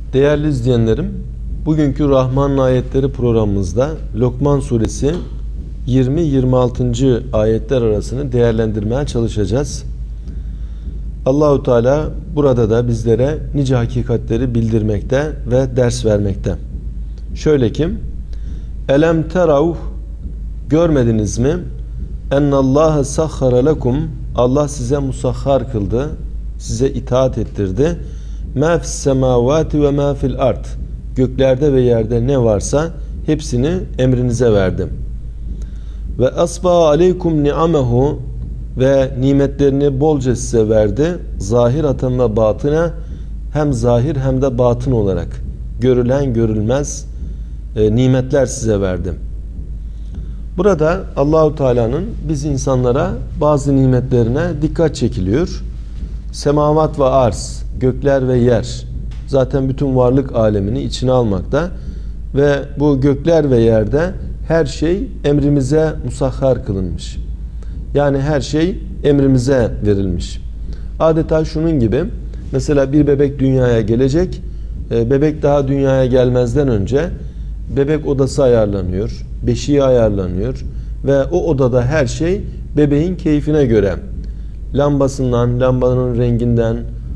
Değerli izleyenlerim, bugünkü Rahman ayetleri programımızda Lokman suresi 20-26. ayetler arasını değerlendirmeye çalışacağız. Allahu Teala burada da bizlere nice hakikatleri bildirmekte ve ders vermekte. Şöyle ki: Elem terav, görmediniz mi? Ennallâhe sahhara lekum, Allah size musahhar kıldı, size itaat ettirdi. Mâ fissemâvâti ve mâ fil ard, göklerde ve yerde ne varsa hepsini emrinize verdim. Ve asbâ aleykum ni'amehu, ve nimetlerini bolca size verdi. Zahiraten ve batına, hem zahir hem de batın olarak görülen görülmez nimetler size verdim. Burada Allahu Teala'nın biz insanlara bazı nimetlerine dikkat çekiliyor. Semavat ve arz, gökler ve yer zaten bütün varlık alemini içine almakta ve bu gökler ve yerde her şey emrimize musahhar kılınmış. Yani her şey emrimize verilmiş. Adeta şunun gibi, mesela bir bebek dünyaya gelecek, bebek daha dünyaya gelmezden önce bebek odası ayarlanıyor, beşiği ayarlanıyor ve o odada her şey bebeğin keyfine göre, lambasından, lambanın renginden,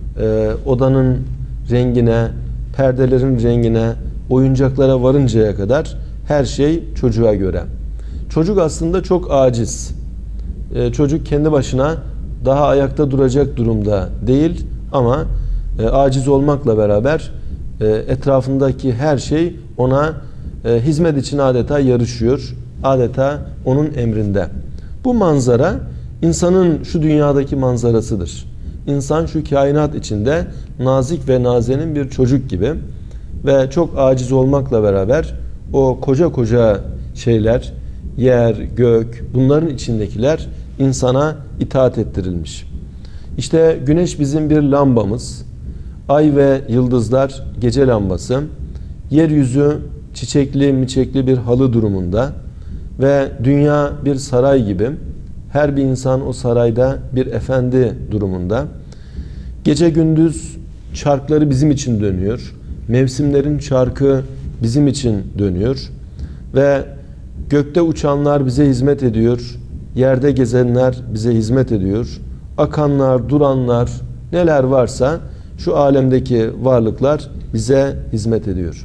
odanın rengine, perdelerin rengine, oyuncaklara varıncaya kadar her şey çocuğa göre. Çocuk aslında çok aciz. Çocuk kendi başına daha ayakta duracak durumda değil ama aciz olmakla beraber etrafındaki her şey ona hizmet için adeta yarışıyor. Adeta onun emrinde. Bu manzara insanın şu dünyadaki manzarasıdır. İnsan şu kainat içinde nazik ve nazenin bir çocuk gibi ve çok aciz olmakla beraber o koca koca şeyler, yer, gök, bunların içindekiler insana itaat ettirilmiş. İşte güneş bizim bir lambamız, ay ve yıldızlar gece lambası, yeryüzü çiçekli miçekli bir halı durumunda ve dünya bir saray gibi, her bir insan o sarayda bir efendi durumunda. Gece gündüz çarkları bizim için dönüyor, mevsimlerin çarkı bizim için dönüyor ve gökte uçanlar bize hizmet ediyor, yerde gezenler bize hizmet ediyor, akanlar, duranlar, neler varsa şu alemdeki varlıklar bize hizmet ediyor.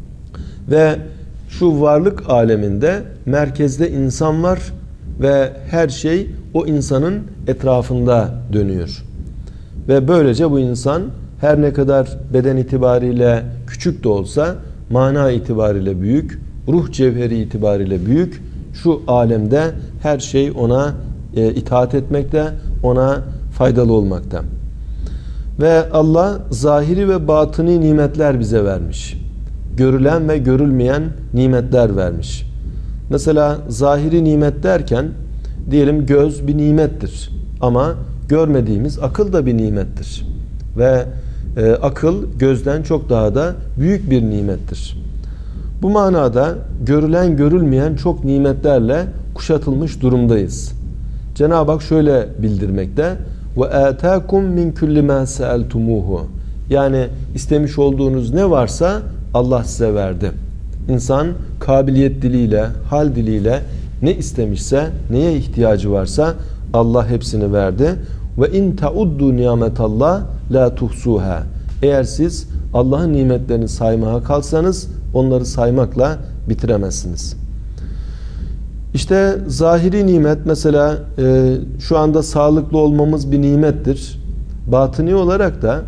Ve şu varlık aleminde merkezde insan var ve her şey o insanın etrafında dönüyor. Ve böylece bu insan her ne kadar beden itibariyle küçük de olsa mana itibariyle büyük, ruh cevheri itibariyle büyük. Şu alemde her şey ona itaat etmekte, ona faydalı olmakta. Ve Allah zahiri ve batıni nimetler bize vermiş. Görülen ve görülmeyen nimetler vermiş. Mesela zahiri nimet derken diyelim göz bir nimettir. Ama görmediğimiz akıl da bir nimettir. Ve akıl gözden çok daha da büyük bir nimettir. Bu manada görülen görülmeyen çok nimetlerle kuşatılmış durumdayız. Cenab-ı Hak şöyle bildirmekte: ve ataakum min kulli ma sa'altumuhu, yani istemiş olduğunuz ne varsa Allah size verdi. İnsan kabiliyet diliyle, hal diliyle ne istemişse, neye ihtiyacı varsa Allah hepsini verdi. Ve in tauddu nimetallah la tuhsuha, eğer siz Allah'ın nimetlerini saymaya kalksanız onları saymakla bitiremezsiniz. İşte zahiri nimet mesela şu anda sağlıklı olmamız bir nimettir. Batıni olarak da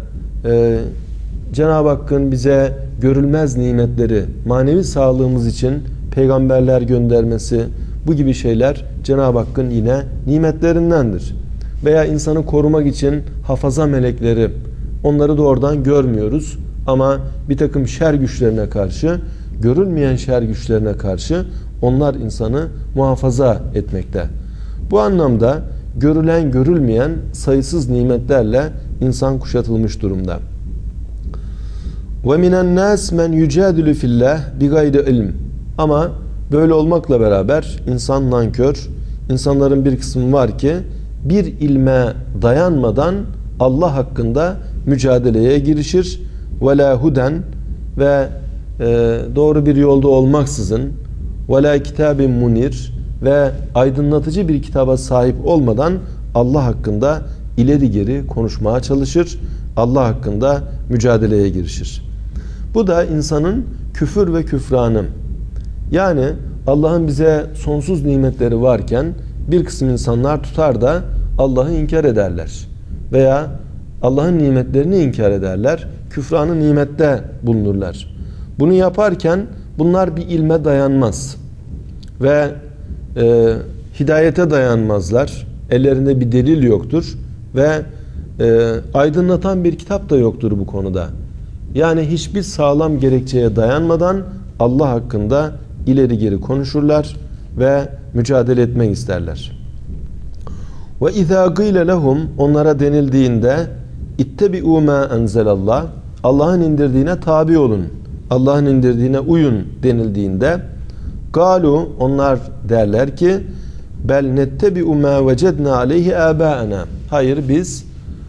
Cenab-ı Hakk'ın bize görülmez nimetleri, manevi sağlığımız için peygamberler göndermesi, bu gibi şeyler Cenab-ı Hakk'ın yine nimetlerindendir. Veya insanı korumak için hafaza melekleri, onları doğrudan görmüyoruz ama bir takım şer güçlerine karşı, görülmeyen şer güçlerine karşı onlar insanı muhafaza etmekte. Bu anlamda görülen görülmeyen sayısız nimetlerle insan kuşatılmış durumda. Ve minen nas men yucadilu fillah bigayri ilm. Ama böyle olmakla beraber insan nankör, insanların bir kısmı var ki bir ilme dayanmadan Allah hakkında mücadeleye girişir. Ve la huden, ve doğru bir yolda olmaksızın وَلَا kitabin munir ve aydınlatıcı bir kitaba sahip olmadan Allah hakkında ileri geri konuşmaya çalışır. Allah hakkında mücadeleye girişir. Bu da insanın küfür ve küfranı. Yani Allah'ın bize sonsuz nimetleri varken bir kısım insanlar tutar da Allah'ı inkar ederler. Veya Allah'ın nimetlerini inkar ederler. Küfranı nimette bulunurlar. Bunu yaparken bunlar bir ilme dayanmaz. Ve hidayete dayanmazlar. Ellerinde bir delil yoktur. Ve aydınlatan bir kitap da yoktur bu konuda. Yani hiçbir sağlam gerekçeye dayanmadan Allah hakkında ileri geri konuşurlar ve mücadele etmek isterler. Ve izâ gîle lehum, onlara denildiğinde ittebi'û mâ enzelallah, Allah'ın indirdiğine tabi olun, Allah'ın indirdiğine uyun denildiğinde galu, onlar derler ki bel nettebi'u mâ vecednâ aleyhi âbâena, hayır biz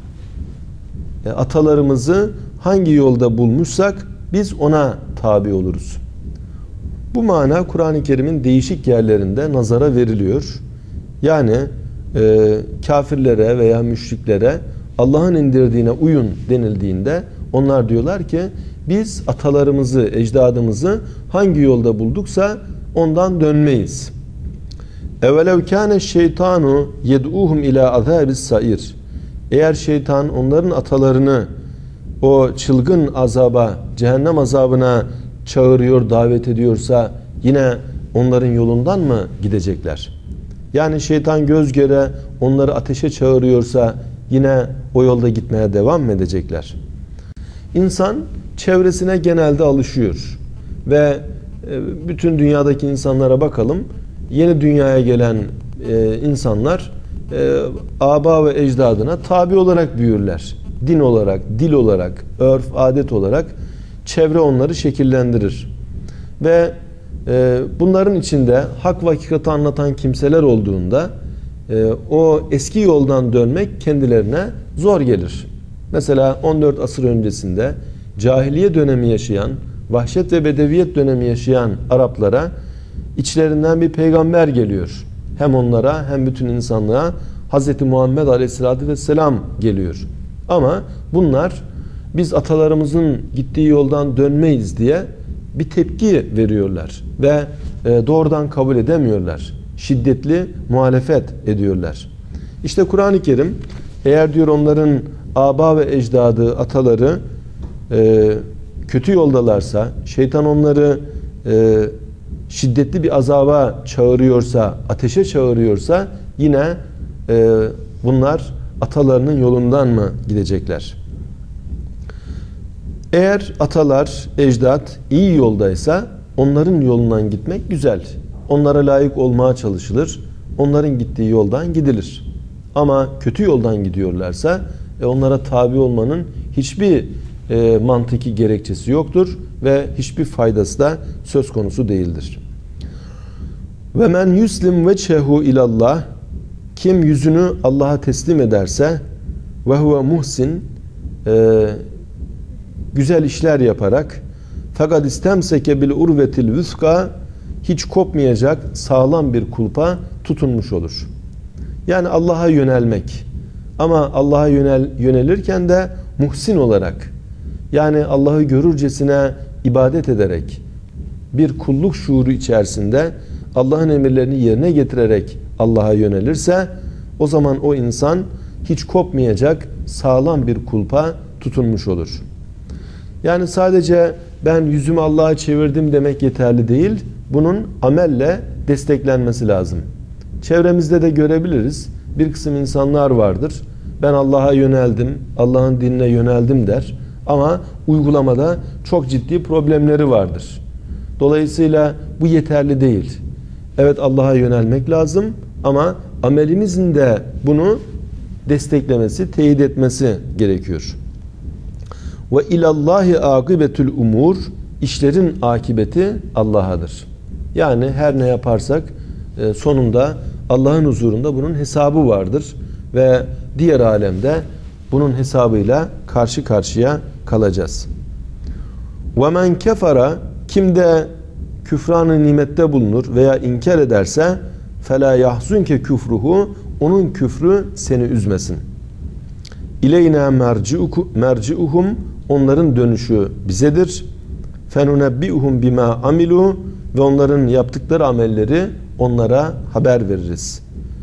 atalarımızı hangi yolda bulmuşsak biz ona tabi oluruz. Bu mana Kur'an-ı Kerim'in değişik yerlerinde nazara veriliyor. Yani kafirlere veya müşriklere Allah'ın indirdiğine uyun denildiğinde onlar diyorlar ki biz atalarımızı, ecdadımızı hangi yolda bulduksa ondan dönmeyiz. Evelev kâne şeytanu yed'uhum ilâ azâbis sair. Eğer şeytan onların atalarını o çılgın azaba, cehennem azabına çağırıyor, davet ediyorsa yine onların yolundan mı gidecekler? Yani şeytan göz göre onları ateşe çağırıyorsa yine o yolda gitmeye devam mı edecekler? İnsan çevresine genelde alışıyor ve bütün dünyadaki insanlara bakalım. Yeni dünyaya gelen insanlar aba ve ecdadına tabi olarak büyürler. Din olarak, dil olarak, örf, adet olarak çevre onları şekillendirir. Ve bunların içinde hak ve hakikati anlatan kimseler olduğunda o eski yoldan dönmek kendilerine zor gelir. Mesela 14 asır öncesinde cahiliye dönemi yaşayan, vahşet ve bedeviyet dönemi yaşayan Araplara içlerinden bir peygamber geliyor. Hem onlara hem bütün insanlığa Hz. Muhammed Aleyhisselatü Vesselam geliyor. Ama bunlar biz atalarımızın gittiği yoldan dönmeyiz diye bir tepki veriyorlar ve doğrudan kabul edemiyorlar. Şiddetli muhalefet ediyorlar. İşte Kur'an-ı Kerim eğer diyor onların aba ve ecdadı, ataları kötü yoldalarsa, şeytan onları şiddetli bir azaba çağırıyorsa, ateşe çağırıyorsa yine bunlar atalarının yolundan mı gidecekler? Eğer atalar, ecdat iyi yoldaysa onların yolundan gitmek güzel. Onlara layık olmaya çalışılır. Onların gittiği yoldan gidilir. Ama kötü yoldan gidiyorlarsa onlara tabi olmanın hiçbir mantıki gerekçesi yoktur ve hiçbir faydası da söz konusu değildir. Ve men yuslim vechehu ilallah, kim yüzünü Allah'a teslim ederse ve huve muhsin, güzel işler yaparak, fakat istemseke bil urvetil vüska, hiç kopmayacak sağlam bir kulpa tutunmuş olur. Yani Allah'a yönelmek. Ama Allah'a yönelirken de muhsin olarak, yani Allah'ı görürcesine ibadet ederek, bir kulluk şuuru içerisinde Allah'ın emirlerini yerine getirerek Allah'a yönelirse, o zaman o insan hiç kopmayacak sağlam bir kulpa tutunmuş olur. Yani sadece ben yüzümü Allah'a çevirdim demek yeterli değil. Bunun amelle desteklenmesi lazım. Çevremizde de görebiliriz. Bir kısım insanlar vardır. Ben Allah'a yöneldim, Allah'ın dinine yöneldim der. Ama uygulamada çok ciddi problemleri vardır. Dolayısıyla bu yeterli değil. Evet, Allah'a yönelmek lazım ama amelimizin de bunu desteklemesi, teyit etmesi gerekiyor. Ve ilallahi akibetül umur, işlerin akibeti Allah'adır. Yani her ne yaparsak sonunda Allah'ın huzurunda bunun hesabı vardır ve diğer alemde bunun hesabıyla karşı karşıya kalacağız. Ve men kefara, kim de küfranı nimette bulunur veya inkar ederse fela yahzunke küfruhu, onun küfrü seni üzmesin. İleyna merciuhum, onların dönüşü bizedir. Fenunebbiuhum bima amilu, ve onların yaptıkları amelleri onlara haber veririz.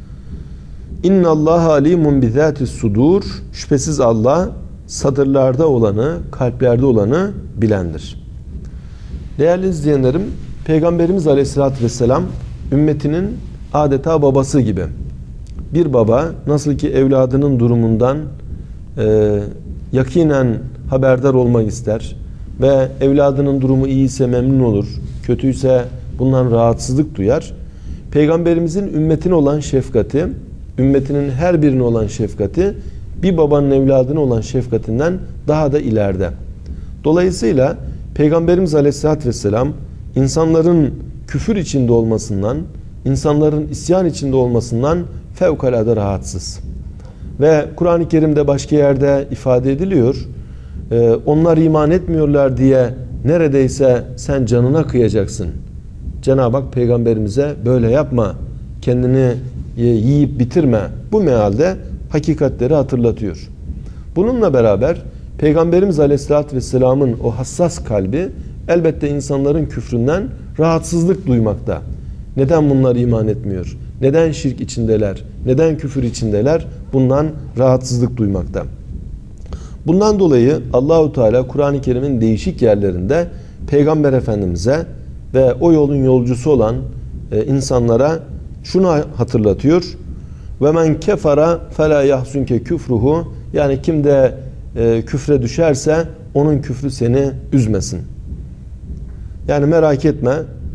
İnnallaha alimun bizatis sudur, şüphesiz Allah sadırlarda olanı, kalplerde olanı bilendir. Değerli izleyenlerim, Peygamberimiz Aleyhisselatü Vesselam ümmetinin adeta babası gibi. Bir baba nasıl ki evladının durumundan yakinen haberdar olmak ister ve evladının durumu iyiyse memnun olur, kötüyse bundan rahatsızlık duyar. Peygamberimizin ümmetine olan şefkati, ümmetinin her birine olan şefkati, bir babanın evladına olan şefkatinden daha da ileride. Dolayısıyla Peygamberimiz Aleyhisselatü Vesselam insanların küfür içinde olmasından, insanların isyan içinde olmasından fevkalade rahatsız. Ve Kur'an-ı Kerim'de başka yerde ifade ediliyor. Onlar iman etmiyorlar diye neredeyse sen canına kıyacaksın. Cenab-ı Hak Peygamberimize böyle yapma, kendini yiyip bitirme. Bu mealde hakikatleri hatırlatıyor. Bununla beraber Peygamberimiz Aleyhisselatü Vesselam'ın o hassas kalbi elbette insanların küfründen rahatsızlık duymakta. Neden bunlar iman etmiyor? Neden şirk içindeler? Neden küfür içindeler? Bundan rahatsızlık duymakta. Bundan dolayı Allahu Teala Kur'an-ı Kerim'in değişik yerlerinde Peygamber Efendimiz'e ve o yolun yolcusu olan insanlara şunu hatırlatıyor. Ve men kefara fela yahzunke küfruhu, yani kim de küfre düşerse onun küfrü seni üzmesin. Yani merak etme,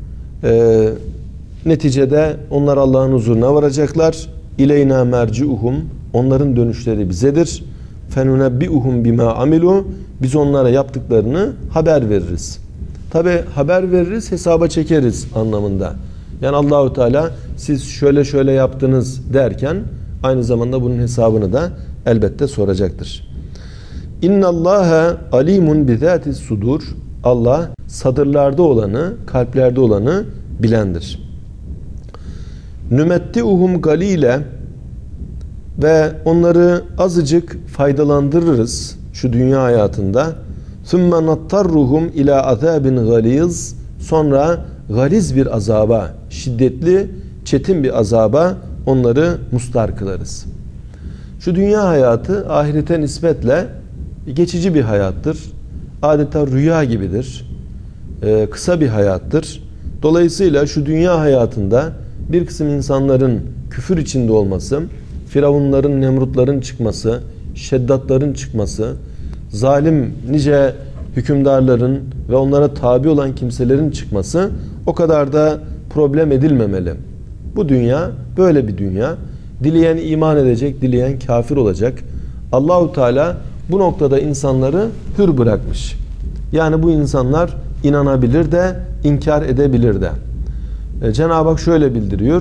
neticede onlar Allah'ın huzuruna varacaklar. İleyna merciuhum, onların dönüşleri bizedir. Fenunebbiuhum bima amilu, biz onlara yaptıklarını haber veririz. Tabi haber veririz, hesaba çekeriz anlamında. Yani Allahu Teala siz şöyle şöyle yaptınız derken aynı zamanda bunun hesabını da elbette soracaktır. İnnallâhe alimun bizatis sudur. Allah sadırlarda olanı, kalplerde olanı bilendir. Nümettiuhum galile, ve onları azıcık faydalandırırız şu dünya hayatında. Sümme nattarruhum ila azabin galiz, sonra galiz bir azaba, şiddetli, çetin bir azaba onları mustar kılarız. Şu dünya hayatı ahirete nispetle geçici bir hayattır. Adeta rüya gibidir. Kısa bir hayattır. Dolayısıyla şu dünya hayatında bir kısım insanların küfür içinde olması, Firavunların, Nemrutların çıkması, Şeddatların çıkması, zalim nice hükümdarların ve onlara tabi olan kimselerin çıkması o kadar da problem edilmemeli. Bu dünya böyle bir dünya. Dileyen iman edecek, dileyen kafir olacak. Allahu Teala bu noktada insanları hür bırakmış. Yani bu insanlar inanabilir de, inkar edebilir de. Cenab-ı Hak şöyle bildiriyor.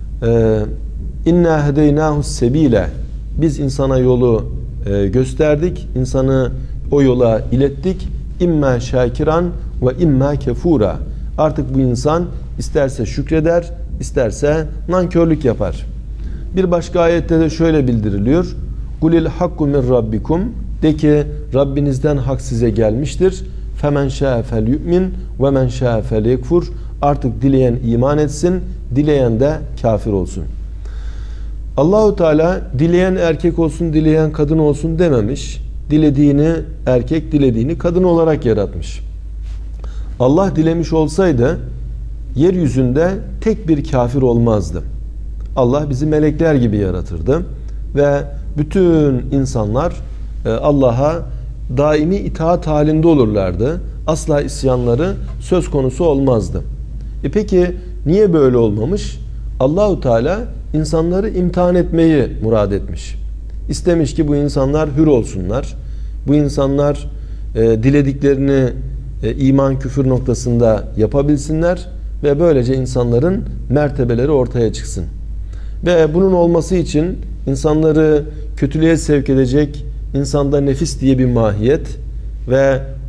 İnna hedeynahu sebile, biz insana yolu gösterdik, insanı o yola ilettik. İmma şakiran ve imma kefura. Artık bu insan isterse şükreder, isterse nankörlük yapar. Bir başka ayette de şöyle bildiriliyor. Kulil hakku min rabbikum, de ki Rabbinizden hak size gelmiştir. Femen şâ fel yu'min ve men şâ fel yekfur. Artık dileyen iman etsin, dileyen de kafir olsun. Allahu Teala dileyen erkek olsun, dileyen kadın olsun dememiş. Dilediğini erkek, dilediğini kadın olarak yaratmış. Allah dilemiş olsaydı yeryüzünde tek bir kafir olmazdı. Allah bizi melekler gibi yaratırdı ve bütün insanlar Allah'a daimi itaat halinde olurlardı. Asla isyanları söz konusu olmazdı. Peki niye böyle olmamış? Allahu Teala insanları imtihan etmeyi murad etmiş. İstemiş ki bu insanlar hür olsunlar. Bu insanlar dilediklerini iman küfür noktasında yapabilsinler ve böylece insanların mertebeleri ortaya çıksın. Ve bunun olması için insanları kötülüğe sevk edecek insanda nefis diye bir mahiyet ve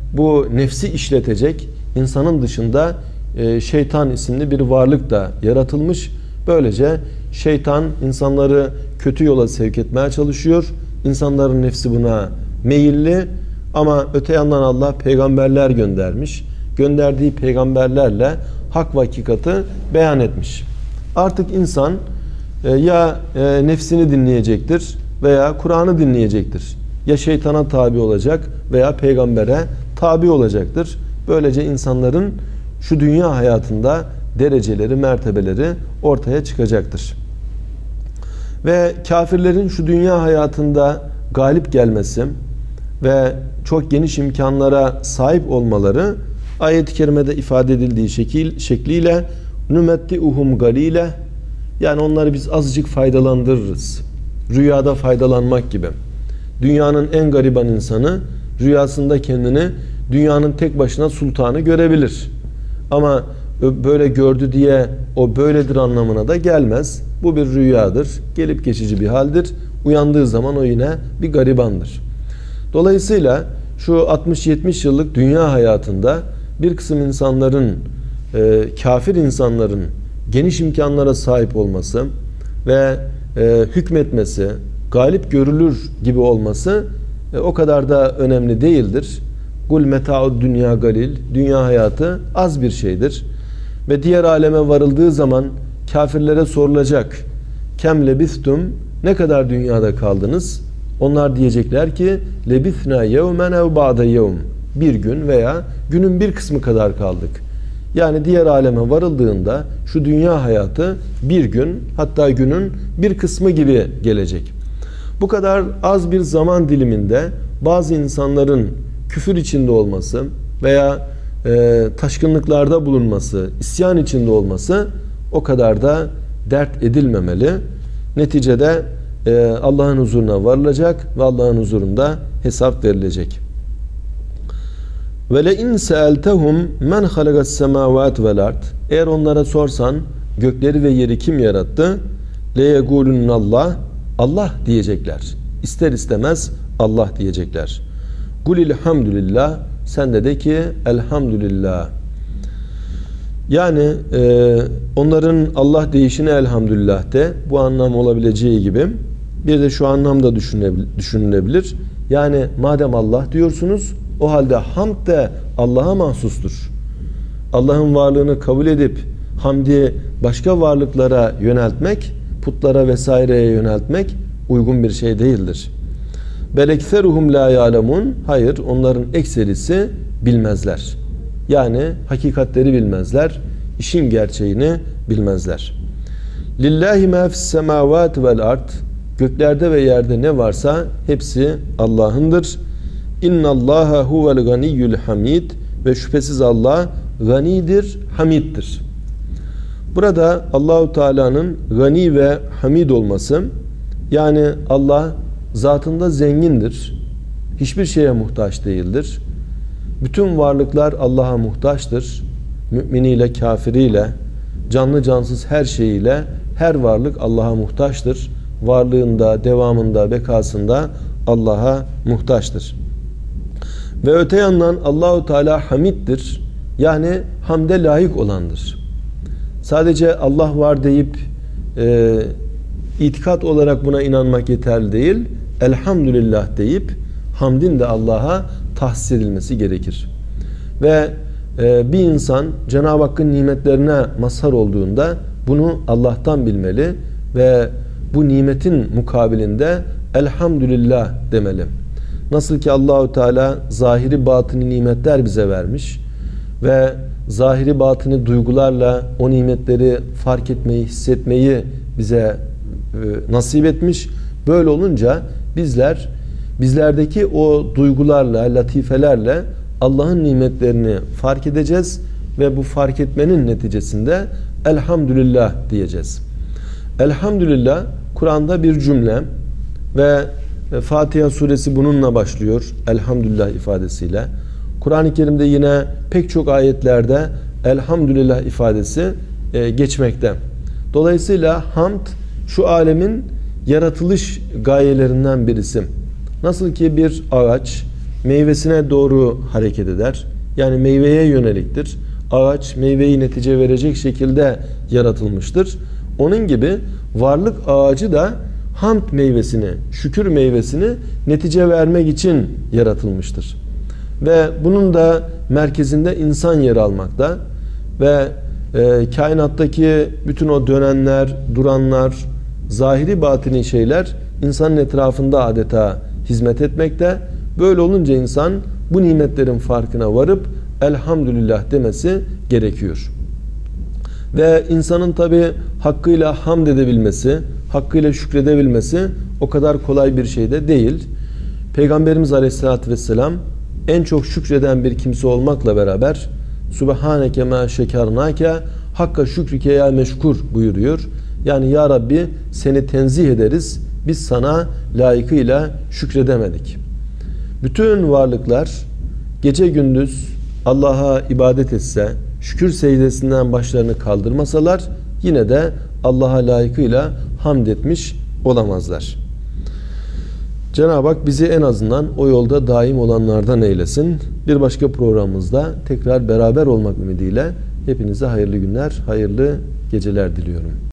bu nefsi işletecek insanın dışında şeytan isimli bir varlık da yaratılmış. Böylece şeytan insanları kötü yola sevk etmeye çalışıyor. İnsanların nefsi buna meyilli ama öte yandan Allah peygamberler göndermiş. Gönderdiği peygamberlerle hak ve hakikati beyan etmiş. Artık insan ya nefsini dinleyecektir veya Kur'an'ı dinleyecektir. Ya şeytana tabi olacak veya peygambere tabi olacaktır. Böylece insanların şu dünya hayatında dereceleri, mertebeleri ortaya çıkacaktır. Ve kafirlerin şu dünya hayatında galip gelmesi ve çok geniş imkanlara sahip olmaları ayet-i kerimede ifade edildiği şekliyle nümetti'uhum galile, yani onları biz azıcık faydalandırırız. Rüyada faydalanmak gibi. Dünyanın en gariban insanı rüyasında kendini dünyanın tek başına sultanı görebilir. Ama böyle gördü diye o böyledir anlamına da gelmez. Bu bir rüyadır. Gelip geçici bir haldir. Uyandığı zaman o yine bir garibandır. Dolayısıyla şu 60-70 yıllık dünya hayatında bir kısım insanların, kafir insanların geniş imkanlara sahip olması ve hükmetmesi, galip görülür gibi olması o kadar da önemli değildir. Kul meta'ud dünya galil, dünya hayatı az bir şeydir. Ve diğer aleme varıldığı zaman kafirlere sorulacak. Kem lebistum, ne kadar dünyada kaldınız? Onlar diyecekler ki lebithna yevmen ev ba'de yevm, bir gün veya günün bir kısmı kadar kaldık. Yani diğer aleme varıldığında şu dünya hayatı bir gün, hatta günün bir kısmı gibi gelecek. Bu kadar az bir zaman diliminde bazı insanların küfür içinde olması veya taşkınlıklarda bulunması, isyan içinde olması o kadar da dert edilmemeli. Neticede Allah'ın huzuruna varılacak ve Allah'ın huzurunda hesap verilecek. Ve le in sa'altehum men halagas semawati vel ard, eğer onlara sorsan gökleri ve yeri kim yarattı? Le yegulun Allah, Allah diyecekler. İster istemez Allah diyecekler. Kulil hamdülillah, sen de ki elhamdülillah. Yani onların Allah deyişine elhamdülillah de, bu anlam olabileceği gibi bir de şu anlamda düşünülebilir. Yani madem Allah diyorsunuz, o halde hamd de Allah'a mahsustur. Allah'ın varlığını kabul edip hamdi başka varlıklara yöneltmek, putlara vesaireye yöneltmek uygun bir şey değildir. Belekseruhum la ya'lemun, hayır, onların ekserisi bilmezler. Yani hakikatleri bilmezler, işin gerçeğini bilmezler. Lillahi ma fis semavati vel ard, göklerde ve yerde ne varsa hepsi Allah'ındır. İnnallaha huvel ganiyyul hamid, ve şüphesiz Allah ganidir, hamiddir. Burada Allahu Teala'nın gani ve hamid olması, yani Allah zatında zengindir. Hiçbir şeye muhtaç değildir. Bütün varlıklar Allah'a muhtaçtır. Müminiyle, kafiriyle, canlı cansız her şeyiyle her varlık Allah'a muhtaçtır. Varlığında, devamında, bekasında Allah'a muhtaçtır. Ve öte yandan Allahu Teala hamiddir. Yani hamde layık olandır. Sadece Allah var deyip itikat olarak buna inanmak yeterli değil. Elhamdülillah deyip hamdin de Allah'a tahsis edilmesi gerekir. Ve bir insan Cenab-ı Hakk'ın nimetlerine mazhar olduğunda bunu Allah'tan bilmeli ve bu nimetin mukabilinde elhamdülillah demeli. Nasıl ki Allahu Teala zahiri batini nimetler bize vermiş ve zahiri batini duygularla o nimetleri fark etmeyi, hissetmeyi bize nasip etmiş. Böyle olunca bizlerdeki o duygularla, latifelerle Allah'ın nimetlerini fark edeceğiz ve bu fark etmenin neticesinde elhamdülillah diyeceğiz. Elhamdülillah Kur'an'da bir cümle ve Fatiha suresi bununla başlıyor, elhamdülillah ifadesiyle. Kur'an-ı Kerim'de yine pek çok ayetlerde elhamdülillah ifadesi geçmekte. Dolayısıyla hamd şu alemin yaratılış gayelerinden birisi. Nasıl ki bir ağaç meyvesine doğru hareket eder. Yani meyveye yöneliktir. Ağaç meyveyi netice verecek şekilde yaratılmıştır. Onun gibi varlık ağacı da hamd meyvesini, şükür meyvesini netice vermek için yaratılmıştır. Ve bunun da merkezinde insan yer almakta ve kainattaki bütün o dönenler, duranlar, zahiri batini şeyler insanın etrafında adeta hizmet etmekte. Böyle olunca insan bu nimetlerin farkına varıp elhamdülillah demesi gerekiyor. Ve insanın tabi hakkıyla hamd edebilmesi, hakkıyla şükredebilmesi o kadar kolay bir şey de değil. Peygamberimiz Aleyhisselatü Vesselam en çok şükreden bir kimse olmakla beraber Subhaneke ma şekernake hakka şükrike ya meşkur buyuruyor. Yani ya Rabbi seni tenzih ederiz. Biz sana layıkıyla şükredemedik. Bütün varlıklar gece gündüz Allah'a ibadet etse, şükür secdesinden başlarını kaldırmasalar yine de Allah'a layıkıyla hamd etmiş olamazlar. Cenab-ı Hak bizi en azından o yolda daim olanlardan eylesin. Bir başka programımızda tekrar beraber olmak ümidiyle hepinize hayırlı günler, hayırlı geceler diliyorum.